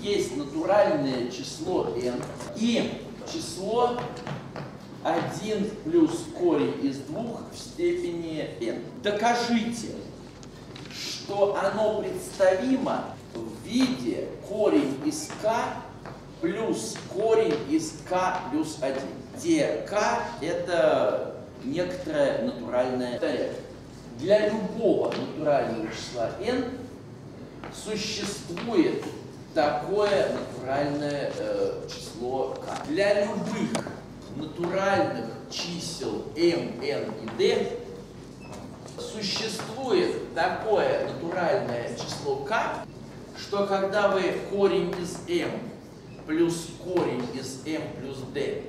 есть натуральное число n и число 1 плюс корень из 2 в степени n. Докажите, что оно представимо в виде корень из k плюс корень из k плюс 1, где k это некоторое натуральное число. Для любого натурального числа n существует такое натуральное число k. Для любых натуральных чисел m, n и d существует такое натуральное число k, что когда вы корень из m плюс корень из m плюс d,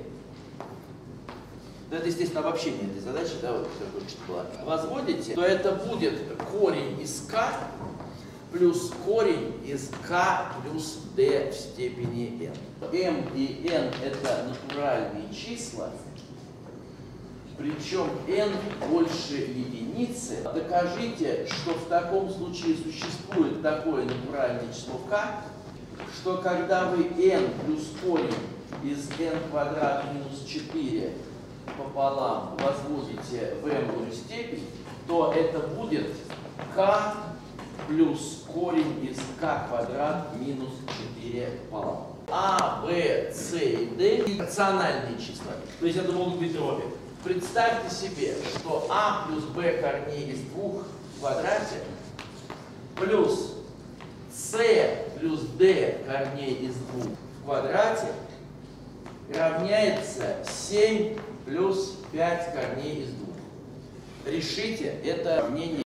это, естественно, обобщение этой задачи, да, вот как только что было, возводите, то это будет корень из k плюс корень из k плюс d в степени n. m и n это натуральные числа, причем n больше единицы. Докажите, что в таком случае существует такое натуральное число k, что когда вы n плюс корень из n квадрат минус 4 пополам возводите в m-ую степень, то это будет k плюс корень из k квадрат минус 4 пополам. А, В, С и D рациональные числа. То есть это могут быть обе. Представьте себе, что А плюс Б корней из 2 в квадрате плюс С плюс D корней из 2 в квадрате равняется 7 плюс 5 корней из 2. Решите это уравнение.